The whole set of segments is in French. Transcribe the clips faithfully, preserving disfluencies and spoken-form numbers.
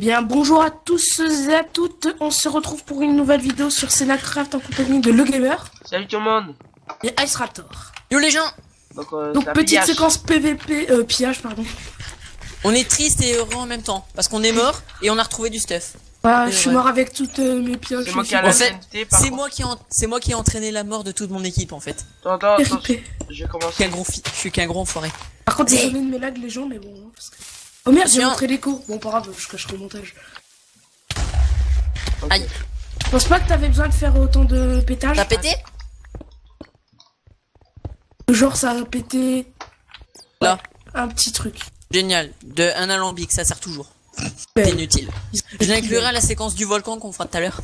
Bien, bonjour à tous et à toutes, on se retrouve pour une nouvelle vidéo sur Senacraft en compagnie de Le Gamer. Salut tout le monde. Et Ice Raptor. Yo les gens. Donc, euh, Donc petite pillage. séquence P V P, euh, pillage pardon. On est triste et heureux en même temps, parce qu'on est mort et on a retrouvé du stuff. Ah, Et je suis ouais. mort avec toutes euh, mes pillages. C'est moi qui ai En la fait, T N T, par c'est contre. moi qui en... c'est moi qui ai entraîné la mort de toute mon équipe en fait. Attends, attends, attends, R P. je vais commencer. Je suis qu'un gros fi... je suis qu'un gros enfoiré. Par contre, Hey. désolé de mes lags les gens, mais bon. hein, parce que... Oh merde, j'ai Tiens. montré l'écho. Bon, pas grave, je cache le montage. Ok. Aïe. Je pense pas que t'avais besoin de faire autant de pétage. T'as pété? Genre, ça a pété. Là. Un petit truc. Génial. De un alambic, ça sert toujours. Ben, C'est inutile. Je l'inclurai à la séquence du volcan qu'on fera tout à l'heure.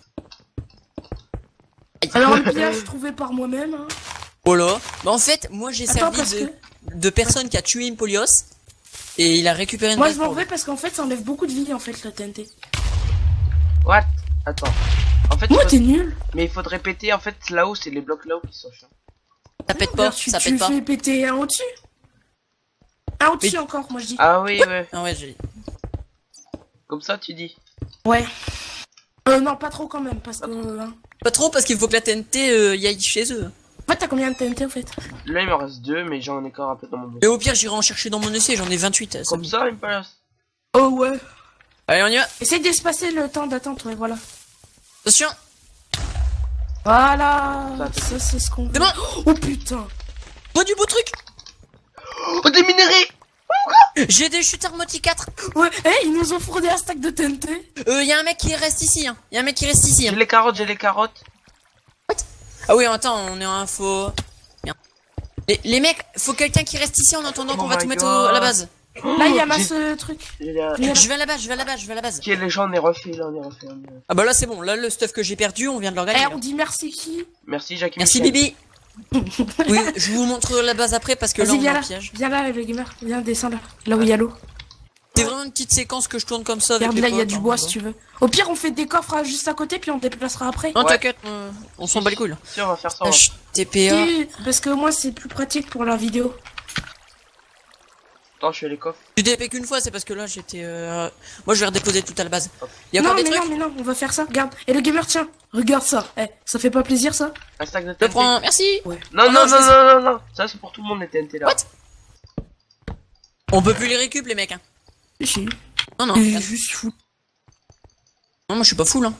Alors, le pillage trouvé par moi-même. Hein. Voilà. Bah en fait, moi j'ai Attends, servi parce de... que. de personne qui a tué Impolios et il a récupéré une Moi, balle je m'en pour vais lui. parce qu'en fait, ça enlève beaucoup de vie en fait, la T N T. What? Attends. En fait, Moi, il faut- t'es nul. mais il faudrait péter en fait là-haut, c'est les blocs là-haut qui sont chiants. Ça pète Non, pas, tu, ça tu pète pas. fais péter un au-dessus. Un au-dessus Mais- encore, moi je dis. Ah oui, ouais. Ah ouais, j'ai... Comme ça, tu dis. Ouais. Euh, non, pas trop quand même, parce que. hein. Pas trop parce qu'il faut que la T N T euh, y aille chez eux. En fait, t'as combien de T N T en fait? Là, il me reste deux, mais j'en ai encore un peu dans mon dos. Et au pire, j'irai en chercher dans mon essai, j'en ai vingt-huit. ça Comme me- ça, il me passe. Oh ouais. Allez, on y va. Essaye d'espacer le temps d'attente, ouais, voilà. Attention. Voilà. Ça, Ça, c'est ce qu'on veut. C'est bon. Oh putain. Bois du beau truc. Oh, des minéraux! J'ai des shooters Moti quatre. Ouais, eh, ils nous ont fourni un stack de T N T. Euh, y a un mec qui reste ici, hein. Y a un mec qui reste ici, J'ai hein. les carottes, j'ai les carottes. Ah oui, attends, on est en info. Bien. Les, les mecs, faut quelqu'un qui reste ici en attendant Oh qu'on va my tout mettre God. au- à la base. Là, il y a ma J'ai- ce truc. J'ai la- Viens là. Je vais à la base, je vais à la base, je vais à la base. Ok, les gens, on est refait, là, on est refait. on est- Ah bah là, c'est bon. Là, le stuff que j'ai perdu, on vient de Eh, l'organiser. on dit merci qui? Merci, Jackie. Merci, Michel. Bibi. Oui, je vous montre la base après parce que là, Vas-y, on viens a là. un piège. Viens là, le gamer. Viens, descends là. Là où il y a l'eau. C'est vraiment une petite séquence que je tourne comme ça avec Regarde, les là, il y a potes, du hein, bois voilà. si tu veux. Au pire, on fait des coffres euh, juste à côté, puis on déplacera après. Non, Ouais. t'inquiète, euh, on s'en bat les couilles là. Si, on va faire ça. ouais. H T P A. Oui, parce que moi, c'est plus pratique pour la vidéo. Attends, je fais les coffres. Tu D P qu'une fois, c'est parce que là j'étais. Euh... Moi je vais redéposer tout à la base. Y'a Non, encore des mais trucs. non, mais non, on va faire ça. Regarde. Et le gamer, tiens. Regarde ça. Eh, ça fait pas plaisir ça? Un stack de Je T N T. prends. Merci. Ouais. Non, Oh non, non, je non, les- non, non, non. Ça, c'est pour tout le monde, les T N T là. What? On peut plus les récup les mecs. Hein. Si. Non, non. Il est regarde. juste fou. Non, moi je suis pas full. Hein.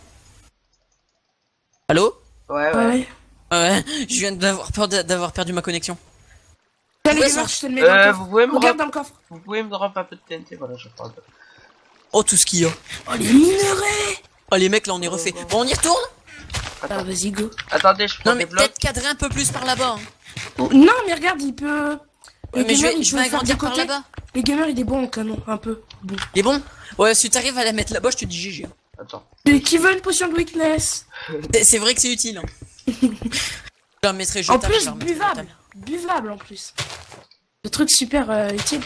Allô? Ouais, Ah ouais. ouais. Ouais, je viens d'avoir peur d'a- d'avoir perdu ma connexion. Tiens, le Ouais, gamer, ça- je te le mets dans le Euh, coffre. vous pouvez me Regarde drop, dans le coffre. vous pouvez me drop un peu de T N T, voilà, je parle. Oh, tout ce qu'il y a. Oh, les minerais. Oh, les mecs là on est refait. Bon, on y retourne? Ah, Attends, vas-y, go. attendez, je prends Non, mais des blocs. peut-être cadrer un peu plus par là-bas. Hein. Oh, non, mais regarde, il peut. Ouais, Le mais je gamer, vais, il je peut vais faire agrandir du par côté. là-bas. Le gamer, il est bon en canon, un peu. Bon. Il est bon? Ouais, si t'arrives à la mettre là-bas, je te dis G G. Attends. Et qui veut une potion de weakness? C'est- C'est vrai que c'est utile. Hein. Je la mettrai En jetable, je plus, la remettrai buvable. jetable. Buvable en plus. Le truc super euh, utile.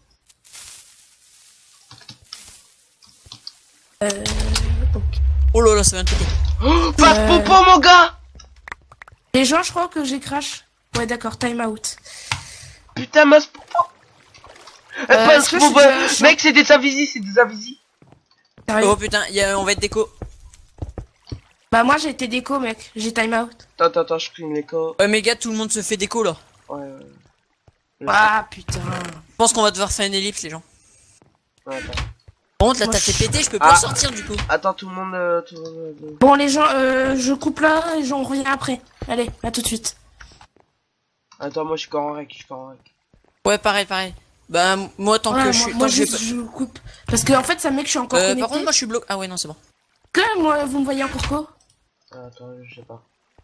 Euh. Ok. Oh là là, ça vient de péter. Oh, pas de Euh. popo, mon gars! Les gens, je crois que j'ai crash. Ouais, d'accord, time out. Putain, mince popo! Euh, Euh, pas est-ce que ce popo, je suis- mec, c'est des avisis, c'est des avisis. Sérieux. Oh putain, y a, on va être déco. Bah, moi j'ai été déco, mec. J'ai time out. Attends, attends, attends, je prime l'écho. Ouais, mais gars, tout le monde se fait déco là. Ouais, ouais. Ah, putain. Je pense qu'on va devoir faire une ellipse, les gens. Ouais, attends. Par contre, là, Moi, t'as je- fait péter, je peux Ah. pas sortir du coup. Attends, tout le monde. euh, tout le monde euh, Bon, les gens, euh, je coupe là et j'en reviens après. Allez, à tout de suite. Attends, moi je suis encore en rec, je suis encore en rec. Ouais, pareil, pareil. Bah, m- moi, tant Ouais, que moi, je suis. moi, tant que j'ai juste, pas- je coupe. Parce que en fait, ça me met que je suis encore Euh, connecté. par contre, moi, je suis bloqué. Ah ouais, non, c'est bon. Que moi, vous me voyez encore quoi? Ah, attends, je sais pas.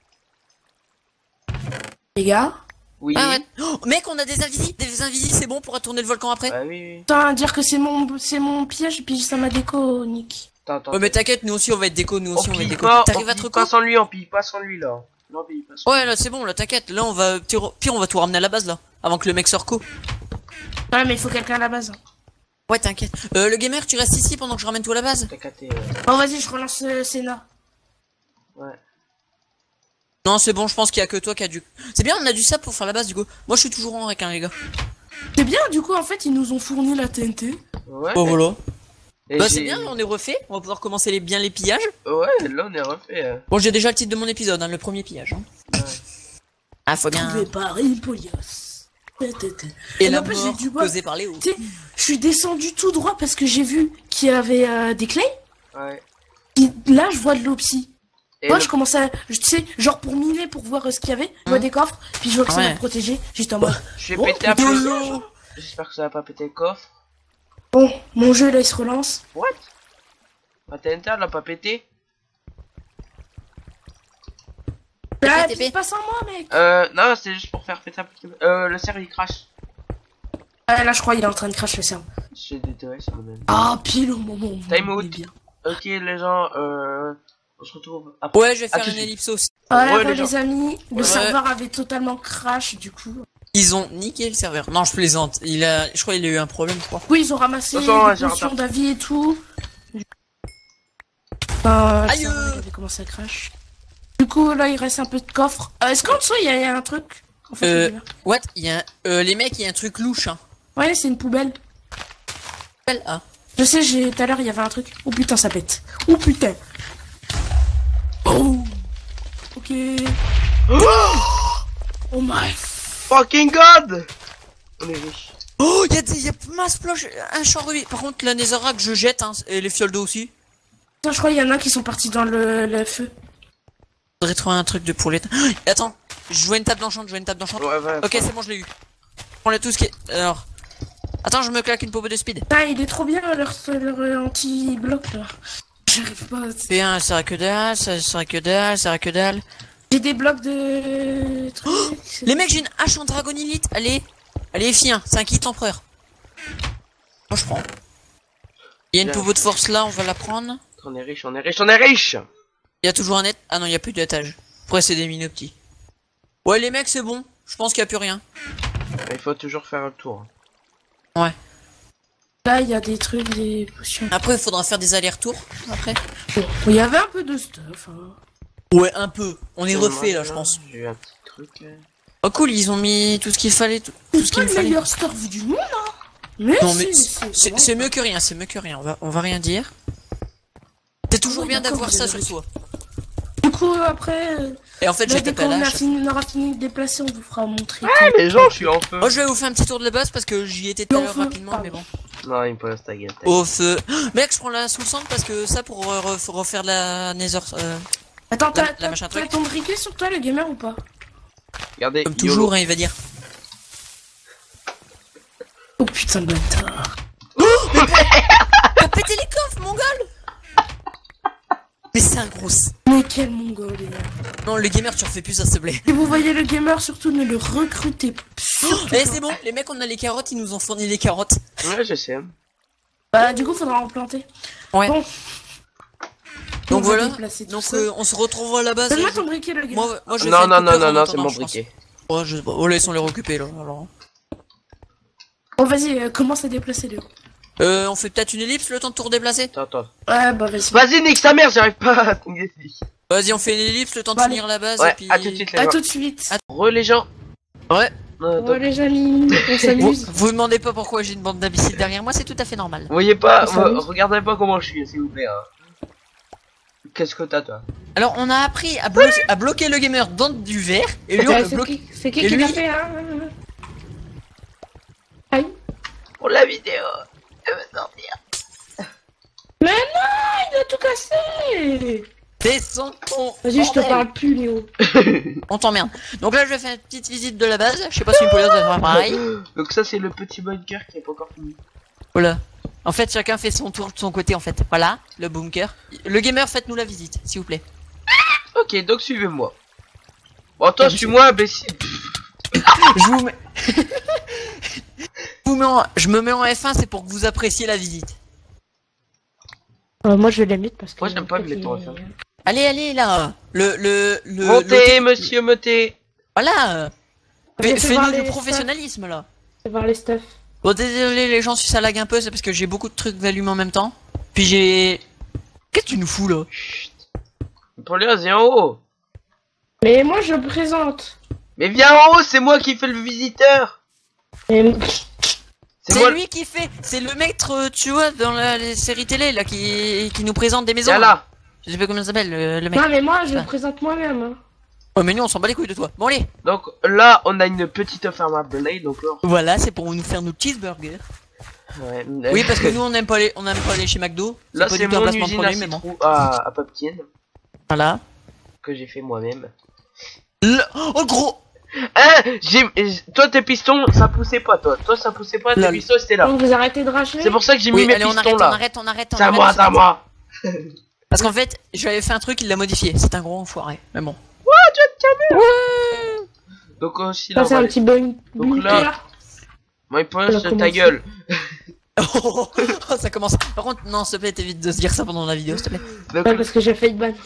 Les gars? Oui. Ah ouais. Oh, mec, on a des invisis. Des invisis, c'est bon pour retourner le volcan après. Bah oui, oui. Putain, dire que c'est mon, c'est mon piège et puis ça m'a déco, Nick. Attends, attends. Ouais, mais t'inquiète, nous aussi, on va être déco. Nous on aussi, on va être pille déco. pas, on T'arrives à te pille reco pas sans lui, on pille pas sans lui là. Non, pille pas sans Ouais, là, c'est bon, là, t'inquiète. Là, on va. Pire, pire, on va tout ramener à la base là. Avant que le mec se reco. Ouais, mais il faut quelqu'un à la base. Ouais, t'inquiète. Euh, le gamer, tu restes ici pendant que je ramène tout à la base? T'as capté, euh, Oh, vas-y, je relance euh, Senna. ouais. Non, c'est bon, je pense qu'il y a que toi qui a du. C'est bien, on a du sable pour faire la base du coup. Moi, je suis toujours en rec, hein, les gars. C'est bien, du coup, en fait, ils nous ont fourni la T N T. Ouais. Oh, voilà. Et Bah j'ai- c'est bien, là, on est refait. On va pouvoir commencer les, bien les pillages. Ouais, là on est refait. hein. Bon, j'ai déjà le titre de mon épisode, hein, le premier pillage. Hein. Ouais. Ah, faut bien. Trouvé par Hippolyos. Et Et la n'empêche, mort j'ai dû voir- causée par Léo. Tu sais, je suis descendu tout droit parce que j'ai vu qu'il y avait euh, des clés. Ouais. Et là, je vois de l'opsie. Et Moi, le- je commençais à, tu sais, genre pour miner, pour voir euh, ce qu'il y avait, je vois Hein des coffres, puis je vois que ça Ouais. m'a protégé. J'étais en mode, je vais Oh, péter un putain, peu. l'eau. J'espère que ça va pas péter le coffre. bon, mon jeu là il se relance. What? Ah, t'as Enter l'a pas pété? Ah, T P. puis c'est pas sans moi, mec. Euh, non, c'est juste pour faire péter un peu. Euh, le serveur il crash. Ah, là, je crois qu'il est en train de crash le serveur. J'ai des T O S à mon avis. Ah, pile au moment où Time on out. est bien. Ok, les gens, euh. On se retrouve après. Ouais, je vais À faire tout de une suite. ellipse aussi. Voilà, Ouais, bah, les gens. les amis, le Ouais. serveur avait totalement crash, du coup. Ils ont niqué le serveur. Non, je plaisante. Il a, je crois qu'il a eu un problème, je crois. Oui, ils ont ramassé De toute façon, ouais, les j'ai potions retard. d'avis et tout. Enfin, le Aïe. serveur, il avait commencé à crash. Du coup, là, il reste un peu de coffre. Euh, Est-ce qu'en dessous, il y, a- il y a un truc en fait, Euh, le gamer What? Il y a un... euh, les mecs, il y a un truc louche, hein. Ouais, c'est une poubelle. Ah. Je sais, j'ai tout à l'heure, il y avait un truc. Oh putain, ça pète. Oh putain. Oh. Ok. Oh my. Fucking god! On est riche. Oh, il y a des, il y a masse ploche, un champ ruby. Par contre, la netherrack, je jette, hein, et les fioles d'eau aussi. Putain, je crois qu'il y en a qui sont partis dans le, le feu. Faudrait trouver un truc de pour les... Oh, attends, je vois une table d'enchant, je vois une table d'enchant. Ouais, ouais. Ok, c'est bon, je l'ai eu. On tout ce qui est... Alors... Attends, je me claque une popo de speed. Ah, il est trop bien leur, leur anti-bloc là. J'arrive pas. à- P un, ça sert à que dalle, ça sert à que dalle, ça sert à que dalle. J'ai des blocs de trucs. Les mecs, j'ai une hache en dragonilite. Allez, allez, F I un, c'est un kit empereur. Moi, je prends. Il y a une Bien. popo de force là, on va la prendre. On est riche, on est riche, on est riche! Il y a toujours un net. Ah non, il y a plus d'étage. Après, c'est des mini petits. Ouais, les mecs, c'est bon. Je pense qu'il y a plus rien. Il faut toujours faire un tour. Ouais. Là, il y a des trucs, des potions. Après, il faudra faire des allers-retours. Après. Bon, il y avait un peu de stuff. Hein. Ouais, un peu. On est refait là, je pense. J'ai eu un petit truc. euh. Oh cool, ils ont mis tout ce qu'il fallait, tout, tout ce C'est qu'il pas me le fallait. meilleur stuff du monde, hein. Mais Non mais si, c'est vraiment c'est pas. mieux que rien, c'est mieux que rien. On va on va rien dire. C'est toujours Ouais, bien d'accord, d'avoir vous ça avez sur raison. soi. Du coup, après, euh, Et en fait, là, j'ai dès tapé à qu'on la a hache. fini, on aura fini de déplacer, on vous fera montrer. Ah, les gens, je suis en feu. Moi, je vais vous faire un petit tour de la base parce que j'y étais tout à Non, l'heure feu, rapidement, pardon. mais bon. Non, il me pose ta gueule. ta gueule. Au feu. Mec, je prends la sous le centre parce que ça pour euh, ref- refaire de la Nether. euh, Attends, La- t'as la t'as- machin t'as truc. ton briquet sur toi, le gamer, ou pas? Regardez, Comme YOLO. toujours, hein, il va dire. Oh putain de bâtard. T'as pété les coffres, mongol. Mais c'est un gros. Mais quel mongol, les gars. Non, le gamer, tu refais plus ça, s'il te plaît. Si vous voyez le gamer, surtout ne le recrutez surtout Eh, pas. c'est bon, les mecs, on a les carottes, ils nous ont fourni les carottes. Ouais, je sais. Bah, du coup, faudra en planter. Ouais. Bon. Donc On va voilà. déplacer tout Donc ça. euh, on se retrouve à la base. Donne-moi ton briquet, le gamer. Moi, moi je vais Non, faire non, une non, coupure non, en non, c'est attendant, mon je pense. briquet. Ouais, je sais pas. Oh, laissons les recupérer là. Alors. Bon, vas-y, euh, commence à déplacer, Léo. Euh, on fait peut-être une ellipse le temps de tout redéplacer. Attends, attends. Ouais, bah, vas-y. Vas-y, nique ta mère, j'arrive pas à tomber ici. Vas-y, on fait une ellipse le temps de Bah, finir la base Ouais, et puis. à tout de suite, les À gens. tout de suite. À- Re, les gens. Ouais. Non, Ouais, attends. les amis, on Vous, s'amuse. vous demandez pas pourquoi j'ai une bande d'imbéciles derrière moi, c'est tout à fait normal. Vous voyez pas, Ça moi, va. regardez pas comment je suis, s'il vous plaît. Hein. Qu'est-ce que t'as, toi? Alors, on a appris à, blo- à bloquer le gamer dans du verre et lui on Ouais, le c'est bloque. qui, c'est qui Et qui lui- l'a fait, hein? Aïe. Pour la vidéo, elle va sortir. Mais non, il a tout cassé. Descends ton. Vas-y, je te bordel. parle plus, Léo. On t'emmerde. Donc là, je vais faire une petite visite de la base. Je sais pas si une police va faire pareil. Donc ça, c'est le petit bunker qui est pas encore fini. Voilà. En fait, chacun fait son tour de son côté, en fait. Voilà, le bunker. Le gamer, faites-nous la visite, s'il vous plaît. Ok, donc suivez-moi. Bon, toi, suis-moi, imbécile. Je vous mets... je, vous mets en... je me mets en F un, c'est pour que vous appréciez la visite. Euh, moi, je vais la mettre parce que. Moi, j'aime pas le mettre en F un. Allez, allez, là. Le, le, le. Montez, l'hôtel- monsieur, montez. Voilà. Je vais Fais- voir Fais-nous les du professionnalisme, là. Je vais voir les stuff. Bon, désolé, les gens, si ça lag un peu, c'est parce que j'ai beaucoup de trucs d'allumer en même temps. Puis j'ai... Qu'est-ce que tu nous fous, là? Chut. Pour les c'est en haut. Mais moi, je présente. Mais viens en haut, c'est moi qui fais le visiteur. Mais... C'est C'est C'est moi. lui qui fait, c'est le maître, euh, tu vois, dans la, les séries télé là, qui, qui nous présente des maisons. Viens là. Je sais pas comment ça s'appelle le, le mec. Non, mais moi, je Ah. le présente moi-même. Hein. Oh mais nous on s'en bat les couilles de toi. Bon allez. Donc là, on a une petite ferme à Blade, donc là. Voilà, c'est pour nous faire nos cheeseburgers. Ouais. Oui, parce que nous on aime pas les, on aime pas aller chez McDo. Là, pas c'est du tout un mon placement de usine à, produit, mais bon. citron... à, à Pumpkin Voilà. que j'ai fait moi-même. Le... Oh gros. Hein, j'ai, toi tes pistons, ça poussait pas, toi. Toi, ça poussait pas, tes Lol. pistons c'était là. Donc, vous arrêtez de racher. C'est pour ça que j'ai Oui, mis mes allez, on pistons arrête, on là. arrête, on arrête, on C'est à arrête. moi, c'est à moi. Parce qu'en fait, j'avais fait un truc, il l'a modifié. C'est un gros enfoiré. Mais bon. Donc aussi là, Ça, c'est on va un aller- petit bug. Donc là- My Ça va poche, ta commencer. gueule. Oh, ça commence. Par contre, non, s'il te plaît, t'évites de se dire ça pendant la vidéo, s'il te plaît. Donc, Ouais, parce que j'ai fait une ban.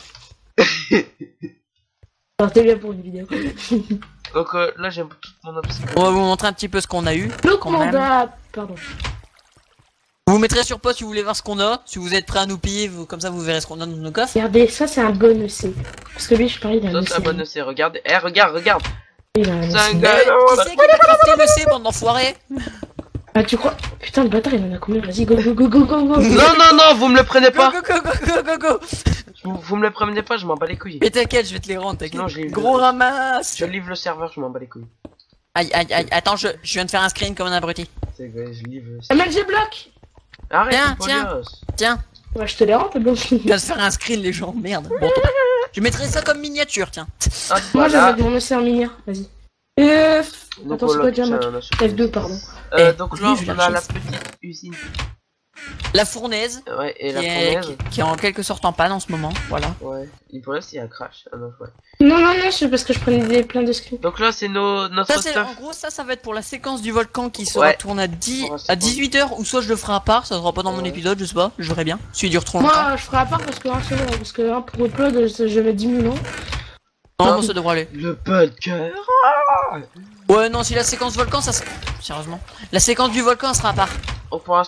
Alors, t'es bien pour une vidéo. donc euh, là, j'aime toute mon obsession. On va vous montrer un petit peu ce qu'on a eu. Le Quand même. mandat. Pardon. Vous vous mettrez sur pause si vous voulez voir ce qu'on a. Si vous êtes prêts à nous piller, vous, comme ça vous verrez ce qu'on a dans nos coffres. Regardez, ça, c'est un bon E C. Parce que lui, je parie, il a Ça, un E c'est C. un bon essai. Regarde, eh, regarde, regarde. Il a un C'est un E C. gars. Eh, qui c'est qui a crafté le C, bande d'enfoirés? Ah, tu crois. Putain, le bâtard, il en a combien? Vas-y, go, go, go, go, go, go. Non, non, non, vous me le prenez Go, pas. go, go, go, go, go, go. Vous, vous me le prenez pas, je m'en bats les couilles. Mais t'inquiète, je vais te les rendre, t'inquiète. Non, je l'ai- Gros ramasse. Je livre le serveur, je m'en bats les couilles. Aïe, aïe, aïe, attends, je, je viens de faire un screen comme un abruti. C'est quoi, je livre. le M L G bloc. Arrête, Tiens, c'est tiens. pas lios. Tiens, Ouais, je te les rends, t'es bon. je viens de faire un screen, les gens, merde. Bon, tant pis. Je mettrai ça comme miniature, tiens. Ah, Moi, je vais voilà. mettre mon E C en minière. Vas-y. F. Donc, Attends, c'est voilà, quoi déjà, c'est Mac un assuré. F deux, pardon. Euh, Eh, donc oui, là, je on la a la chasse. petite usine. La fournaise, Ouais, et qui la est, fournaise. qui, qui est en quelque sorte en panne en ce moment, voilà. Ouais, il pourrait s'il y a un crash. Ah non, ouais. Non, non, non, c'est parce que je prenais des, plein de screens. Donc là, c'est nos, notre Ça, c'est, stuff. en gros, ça, ça va être pour la séquence du volcan qui sera Ouais. tourne à dix, Pour la à séquence. dix-huit heures, ou soit je le ferai à part, ça sera pas dans mon Ouais. épisode, je sais pas, je verrai bien. Celui dure trop longtemps. Moi, je ferai à part parce que un seul, parce que un pour upload, je je vais mettre dix mille ans. Non, moi, ça devrait aller. Le podcast. Ouais, non, si la séquence volcan, ça sera... Sérieusement. La séquence du volcan, elle sera à part. On pourra.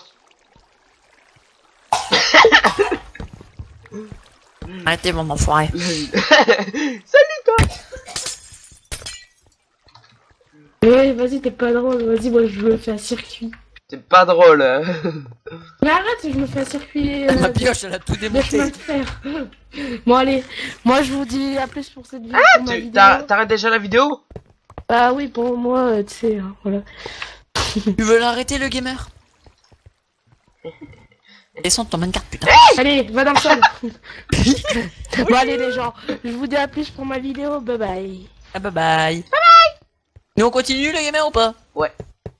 Arrêtez, mon enfoiré. Salut toi. Ouais, vas-y, t'es pas drôle. Vas-y, moi, je me fais un circuit. C'est pas drôle. Hein. Mais arrête, je me fais un circuit. euh, Ma pioche, elle a tout de démonté. chemin de fer. Bon, allez. Moi, je vous dis à plus pour cette vidéo. pour ma Tu- vidéo. t'as- T'arrêtes déjà la vidéo? Bah oui, pour moi, euh, tu sais, hein, voilà. Tu veux l'arrêter, le gamer? Descends de ton minecart, putain. Allez, va dans le sol. Bon, allez, les gens. Je vous dis à plus pour ma vidéo. Bye bye. Ah, bye bye. Bye bye. Nous, on continue, le gamer, ou pas? Ouais.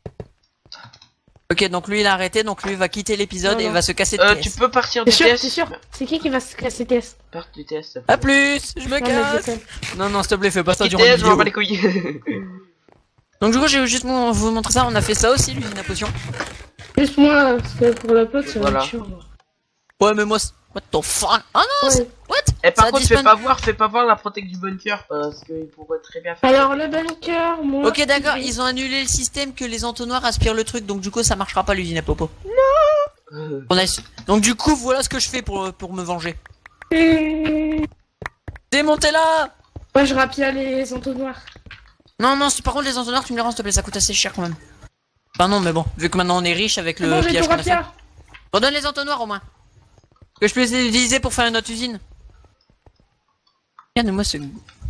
Ok, donc lui, il a arrêté, donc lui, il va quitter l'épisode Non, et il non. va se casser de Euh, T S. tu peux partir T'es du sûr, test. t'es sûr. C'est qui qui va se casser T S? Part du test. A plus, je me Non, mais je casse. déconne. Non, non, s'il te plaît, fais pas ça Petit durant la test, je m'en vidéo. bats les couilles. Donc du coup, j'ai juste vous vous montrer ça. On a fait ça aussi, l'usine à potion. Juste moi, parce que pour la pote, ça va Voilà. être chiant. Ouais, mais moi, c'est- what the fuck? Ah non, Ouais. c'est- what? Et par Ça contre, dispawn- fais pas voir, fais pas voir la protect du bunker parce qu'il pourrait très bien faire. Alors, le bunker, moi. Ok, d'accord, je vais- ils ont annulé le système que les entonnoirs aspirent le truc, donc du coup, ça marchera pas l'usine à popo. Euh, On a... Donc du coup, voilà ce que je fais pour, pour me venger. Mmh. Démontez-la! Moi, je rapia les entonnoirs. Non, non, si par contre les entonnoirs, tu me les rends, s'il te plaît, ça coûte assez cher quand même. Enfin non, mais bon, vu que maintenant on est riche avec le Bon, j'ai pillage tout qu'on a fait. rapia. Redonne les entonnoirs au moins. Que je peux les utiliser pour faire une autre usine. Regarde-moi ce...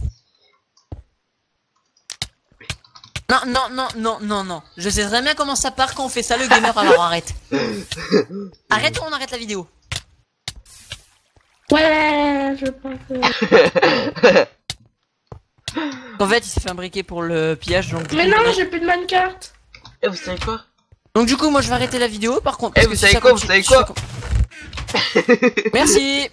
Non, non, non, non, non, non. Je sais très bien comment ça part quand on fait ça le gamer, alors arrête. Arrête ou on arrête la vidéo. Ouais, je pense que... En fait, il s'est fait un briquet pour le pillage, donc... du Mais coup, non, on- j'ai plus de minecart. Eh, vous savez quoi? Donc du coup, moi je vais arrêter la vidéo, par contre... Eh, parce vous que si savez ça quoi, vous continue- savez quoi je fais com- Merci.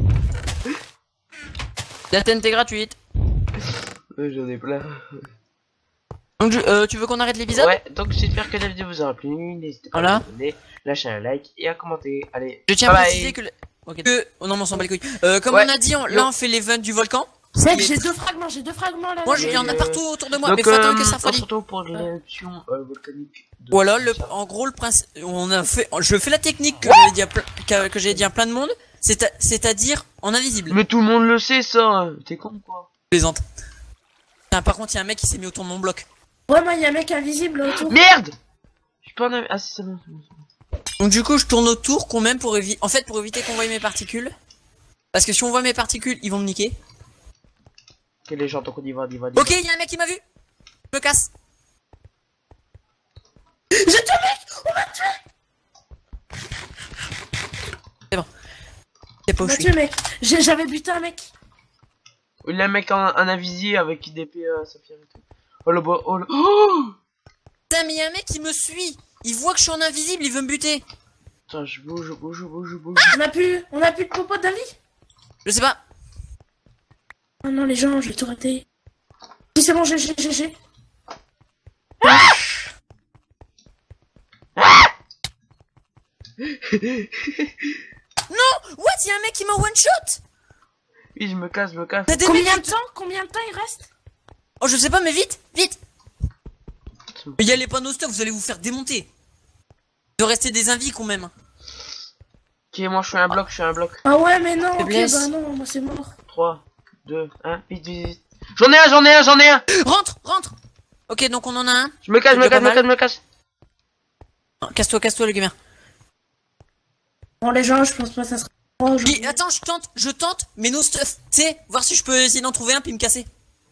La T N T gratuite. Euh, J'en ai plein. Donc je- euh, tu veux qu'on arrête l'épisode? Ouais, donc j'espère que la vidéo vous aura plu. N'hésitez pas Voilà. à vous abonner, lâcher un like et à commenter. Allez, Je tiens à bye bye. préciser que... le- ok. Que- Oh non, mais on s'en bat les couilles. Euh, comme Ouais. on a dit, on- là on fait l'event du volcan. Mec, qui est- j'ai deux fragments, j'ai deux fragments là. Moi, il y en a Euh, partout autour de moi, Donc, mais faut attendre euh, que ça on se refroidisse. retrouve pour l'éruption euh, volcanique. de- Voilà, le, en gros, le principe, on a fait, je fais la technique que j'ai dit à plein, que, que j'ai dit à plein de monde, c'est à- c'est-à-dire en invisible. Mais tout le monde le sait ça. T'es con quoi? Plaisante. Putain, par contre, il y a un mec qui s'est mis autour de mon bloc. Ouais, moi, il y a un mec invisible autour. Merde! pas en avis. Ah, si, c'est bon, c'est bon. Donc du coup, je tourne autour quand même pour éviter, en fait, pour éviter qu'on voie mes particules. Parce que si on voit mes particules, ils vont me niquer. Ok, les gens, donc on y va, on y va. Ok, il y a un mec qui m'a vu. Je me casse. J'ai tué un mec. On m'a tué. C'est bon. C'est pas On où m'a je tué, suis. mec. J'ai- J'avais buté un mec. Il y a un mec en, en invisible avec des P euh, Saphir et tout. Oh le bois, oh le. Oh Putain, mais il y a un mec qui me suit. Il voit que je suis en invisible, il veut me buter. Attends, je bouge, je bouge, je bouge, je bouge. On a plus, on a plus de popote d'avis. Je sais pas. Oh non, les gens, je vais tout rater. Si c'est bon, j'ai, j'ai, j'ai, j'ai. Non, what? Il y a un mec qui m'a one shot. Oui, je me casse, je me casse. T'as des Combien mecs- de temps, combien de temps il reste? Oh, je sais pas, mais vite, vite. Mais y a les panneaux stuff, vous allez vous faire démonter. De rester des invies quand même. Ok, moi je suis un bloc, je suis un bloc. Ah ouais, mais non, ok, Faiblesse. bah non, moi c'est mort. trois, deux, un, vite, vite, vite. J'en ai un, j'en ai un, j'en ai un. Rentre, rentre. Ok, donc on en a un. Je me casse, je me C'est casse, je pas me casse, je me casse. Non, Casse-toi, casse-toi, le gamer. Bon, les gens, je pense pas que ça sera. Oh, je- Puis, attends, je tente, je tente, mais no stuff. Tu sais, voir si je peux essayer d'en trouver un puis me casser.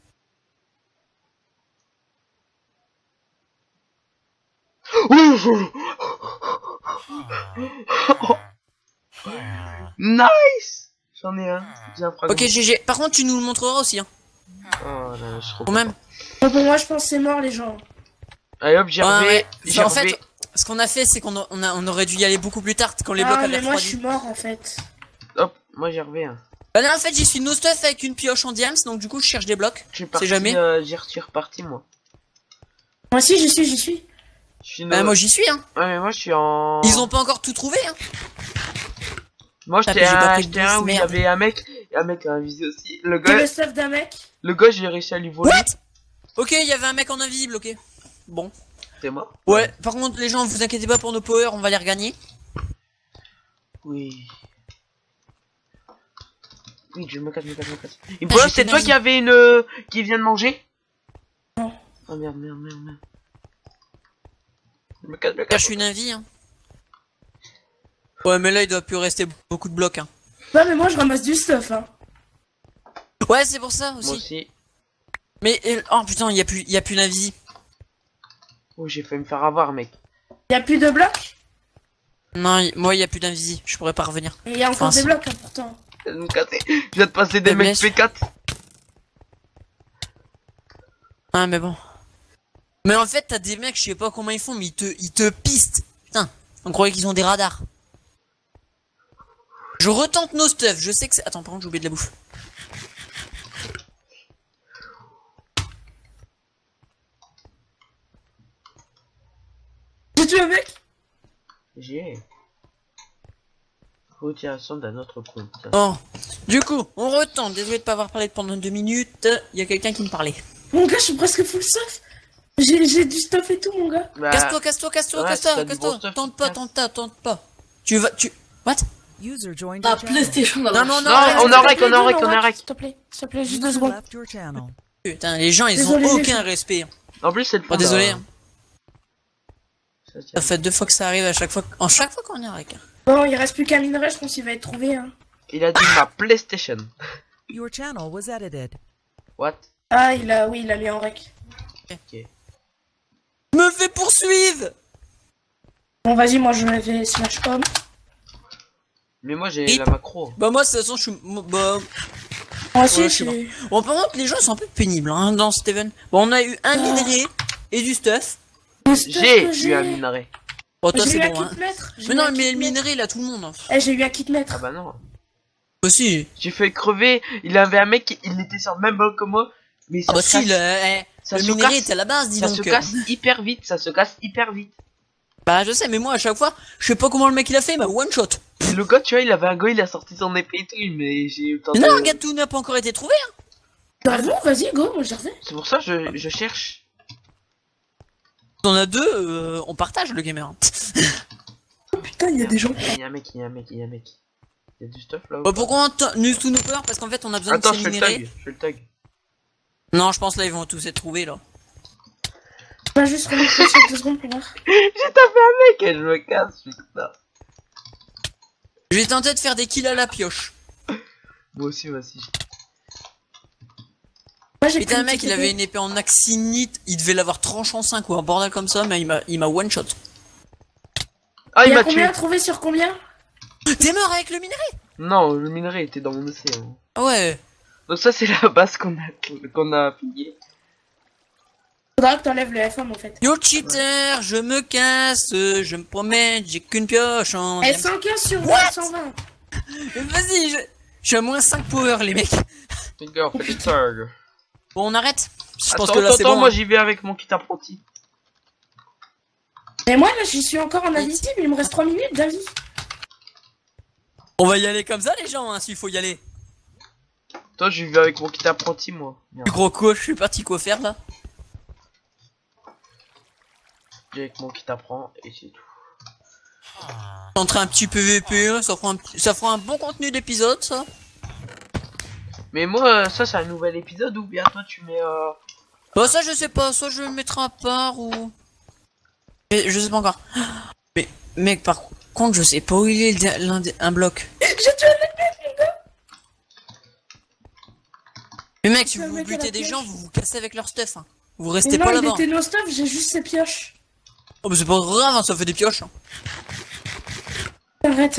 Nice. J'en ai un. J'ai un fragment. Ok, G G. Par contre, tu nous le montreras aussi, hein. Oh là, je suis trop Quand même. Bon, pour moi, je pense que c'est mort, les gens. Allez hop, j'ai Ouais, revé. ouais. J'ai En revé. fait, ce qu'on a fait, c'est qu'on a- on a- on aurait dû y aller beaucoup plus tard quand les blocs Ah, avaient mais moi, je suis refroidi. mort, en fait. Hop, moi j'ai revé un. Bah là, en fait, j'y suis no stuff avec une pioche en diams, donc du coup, je cherche des blocs. Je suis parti, jamais. euh, j'y suis reparti moi. Moi aussi, j'y suis, j'y suis. Je suis Bah, no- moi, j'y suis, hein. Ouais, mais moi je suis en. Ils ont pas encore tout trouvé, hein. Moi T'as j'étais plus, j'ai pas un, pris j'étais de un douze, où il y merde. avait un mec, et un mec a visé aussi. Le C'est gars, le stuff d'un mec. le gars, j'ai réussi à lui voler. What? Ok, il y avait un mec en invisible, ok. Bon. C'est moi. Ouais, par contre, les gens, vous inquiétez pas pour nos powers, on va les regagner. Oui. Oui, je me casse, je me casse, je me casse. Et Ah, voilà, j'ai c'est plus toi d'énergie. qui avait une. euh, qui vient de manger? Non. Oh merde, merde, merde, merde. Je me casse, je me Car casse. je suis une invie, hein. Ouais, mais là, il doit plus rester beaucoup de blocs, hein. Ouais, mais moi, je ramasse du stuff, hein. Ouais, c'est pour ça Moi aussi. aussi. Mais, euh, oh putain, il y a plus, il y a plus d'invisi. Oh, j'ai failli me faire avoir, mec. Y a plus de blocs. Non, y- moi, il y a plus d'invisi. Je pourrais pas revenir. Et y a encore Enfin, des si. blocs, hein, pourtant. Je viens de me casser. Je viens de passer des mecs Faiblesse. P quatre. Ah, mais bon. Mais en fait, t'as des mecs, je sais pas comment ils font, mais ils te, ils te pistent. Putain, on croyait qu'ils ont des radars. Je retente nos stuff, je sais que c'est... Attends, par contre, j'ai oublié de la bouffe. J'ai tué un mec. J'ai. Retiration d'un autre compte. Oh, du coup, on retente. Désolé de pas avoir parlé pendant deux minutes. Il y a quelqu'un qui me parlait. Mon gars, je suis presque full stuff. J'ai j'ai du stuff et tout, mon gars. Bah, Casse-toi, casse-toi, casse-toi, ouais, casse-toi, t'as du casse-toi. bon stuff, Tente pas, casse. tente pas, tente pas. Tu vas, tu... What? User joined La your channel. PlayStation Non, là-bas. non, non, Non, arrête, on s'il en te rec, plaît. on en rec, on en S'il rec. te plaît, s'il te plaît, juste deux User secondes. left your channel. Putain, les gens, ils Désolé, ont les aucun gens. respect. En plus, c'est le Oh, fond, désolé. là. hein. Ça, c'est- Ça fait deux fois que ça arrive à chaque fois. En chaque fois qu'on est avec. Bon, il reste plus qu'un minerai, je pense qu'il va être trouvé, hein. Il a dit ma PlayStation. Your channel was edited. What? Ah, il a, oui, il a mis en rec. Ok. Me fais poursuivre. Bon, vas-y, moi, je vais slash home. Mais moi, j'ai Et- la macro. Bah moi, de toute façon, je suis... Bah... Moi aussi, Ouais, je je suis. Bon, par contre, les gens sont un peu pénibles hein, dans Steven. Bon, on a eu un minerai et du stuff. Le stuff J'ai que eu un minerai. Bon, toi, J'ai eu c'est un bon, hein. kit maître. J'ai Mais eu non, un mais kit le maître. minerai, là, tout le monde. Hein. Eh, j'ai eu un kit maître. Ah bah non. Aussi. J'ai fait crever. Il avait un mec, il était sur le même bloc que moi. Mais ça Ah bah se si, casse, le, eh, ça le se minerai casse. était à la base, dis ça donc. se casse hyper vite. Ça se casse hyper vite. Bah je sais, mais moi, à chaque fois, je sais pas comment le mec il a fait, mais one shot. Et le gars, tu vois, il avait un gars, il a sorti son épée et tout. Mais j'ai eu le temps Mais de- non, regarde, tout n'a pas encore été trouvé. Hein. Bah bon, vas-y, go, moi, je refais. C'est pour ça que je, je cherche. On a deux, euh, on partage le gamer. hein. Oh putain, il y a des gens. Il y a un mec, il y a un mec, il y a un mec. Il y a du stuff là. ou Bah, pas pourquoi on n'use tous nos peurs? Parce qu'en fait, on a besoin Attends, de je ces fais le minéraux. tag. Je fais le tag. Non, je pense là, ils vont tous être trouvés là. Pas juste remettre le chat deux secondes pour voir. J'ai tapé un mec et je me casse, putain. Je vais tenter de faire des kills à la pioche. Moi aussi, vas-y. Moi j'ai Putain, un mec, il avait une épée en axinite, il devait l'avoir tranché en cinq ou un bordel comme ça, mais il m'a il m'a one shot. Ah, Il il y a m'a tué. combien à trouver sur combien? T'es mort avec le minerai? Non, le minerai était dans mon océan. Ouais. Donc ça, c'est la base qu'on a, qu'on a pillée. Faudra que t'enlèves le F un en fait. Yo cheater, je me casse, je me promets, j'ai qu'une pioche en... Eh, cent quinze sur What cent vingt. Vas-y, je... je suis à moins cinq power les mecs. Les gars, faites des tags. Bon, on arrête. Je Attends, pense que là attends, c'est attends, bon. moi hein. j'y vais avec mon kit apprenti. Et moi là j'y suis encore en invisible, il me reste trois minutes d'avis. On va y aller comme ça les gens, hein, s'il faut y aller. Toi, j'y vais avec mon kit apprenti, moi. Merde. Gros quoi, je suis parti quoi faire là. J'y vais avec mon kit apprend et c'est tout. Entrer un petit P V P, hein, ça fera un, ça fera un bon contenu d'épisode ça. Mais moi, ça, c'est un nouvel épisode ou bien toi, tu mets. Euh... Bah ça je sais pas, soit je le mettrai à part ou... Mais je sais pas encore. Mais mec par contre je sais pas où il est le- l'un des- un bloc. J'ai tué le mec les gars. Mais mec si Ça vous me met à butez la des piège. gens vous vous cassez avec leur stuff hein. Vous Mais restez non, pas il là-bas. était no stuff, j'ai juste ses pioches. Oh bah c'est pas grave hein, ça fait des pioches hein. Arrête.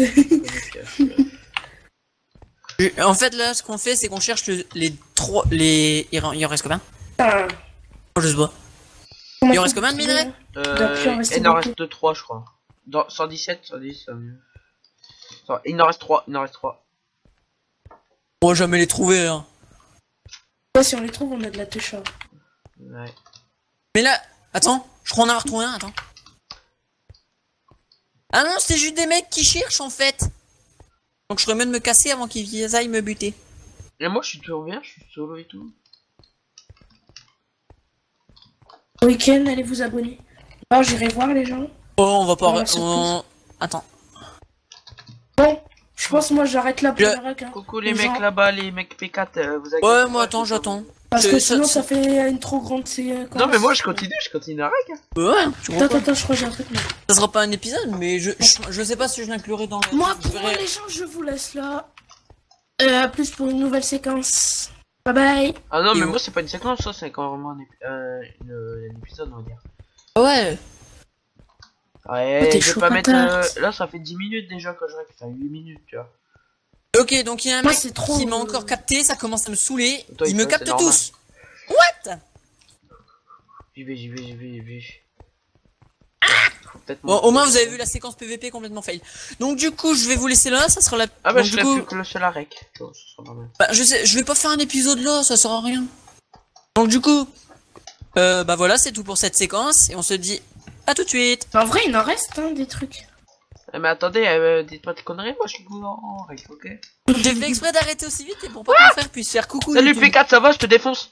Je- En fait là ce qu'on fait c'est qu'on cherche le- les trois... les... Il en il en reste combien? Putain. Oh, je sais pas. Comment Il en faut reste combien de trouver, minerais? là Doit plus en Euh, rester il en beaucoup. reste trois, je crois. Dans cent dix-sept, cent dix, ça mieux. Attends, il en reste trois, il en reste trois. On va jamais les trouver hein. Ouais, si on les trouve, on a de la touche. hein. Ouais. Mais là, attends, je crois en avoir trouvé un, attends. Ah non, c'était juste des mecs qui cherchent en fait. Donc je ferais mieux de me casser avant qu'ils aillent me buter. Et moi, je suis toujours bien, je suis solo et tout. Au week-end, allez vous abonner. Alors j'irai voir les gens. Oh, on va pas... Ouais, on- surprise. Attends. Bon, je pense moi j'arrête là pour Je- le rec. Hein. Coucou les, Les mecs gens- là-bas, les mecs P quatre, euh, vous inquiétez Ouais, pas, moi je attends, suis solo. j'attends. Parce Je- que ça- sinon ça- ça fait une trop grande séquence. Non, mais moi, je continue, je continue à rec. Hein. Ouais, tu vois Attends, quoi. attends, je crois que j'ai un truc. mais- Ça sera pas un épisode, mais je, je, je sais pas si je l'inclurai dans le... Moi, je pour verrai. les gens, je vous laisse là. Euh, à plus pour une nouvelle séquence. Bye bye. Ah non, Et mais où moi, c'est pas une séquence, ça, c'est carrément un, épi- euh, une- un épisode, on va dire. Ouais. Ouais, t'es je vais chaud pas mettre. patate. euh, Là, ça fait dix minutes déjà que je rec, ça fait huit minutes, tu vois. Ok, donc il y a un Moi, mec c'est trop, qui m'a euh, encore capté, ça commence à me saouler. Toi, il il me faut, capte c'est normal. tous. What? J'y vais, j'y vais, j'y vais, j'y vais. Faut peut-être Bon, monter. au moins vous avez vu la séquence P V P complètement fail. Donc du coup je vais vous laisser là, ça sera la... Ah bah, Donc, je du serais coup, plus que le seul à rec. Tu vois, ce sera pas mal. bah, je sais, je vais pas faire un épisode là, ça sert à rien. Donc du coup, euh, bah voilà, c'est tout pour cette séquence et on se dit à tout de suite. En vrai, il en reste hein, des trucs. Eh, mais attendez, euh, dites pas de conneries, moi je suis en rec, ok. J'ai fait exprès d'arrêter aussi vite et pour pas que mon frère puisse faire coucou. Salut YouTube. P quatre, ça va, je te défonce.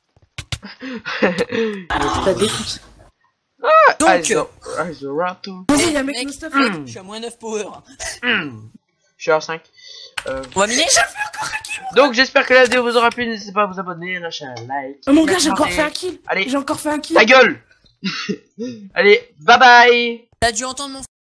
La défonce. Donc, Ah, the, ah, the rato. Vas-y, y'a un mec mec, no stuff. mec, je suis à moins neuf power. Hmm. Je suis à cinq. Euh, On va miner? donc j'espère que la vidéo vous aura plu, n'hésitez pas à vous abonner, lâcher un like. Oh mon gars, j'ai encore commenter. fait un kill. Allez, J'ai encore fait un kill. ta gueule. Allez, bye bye. T'as dû entendre mon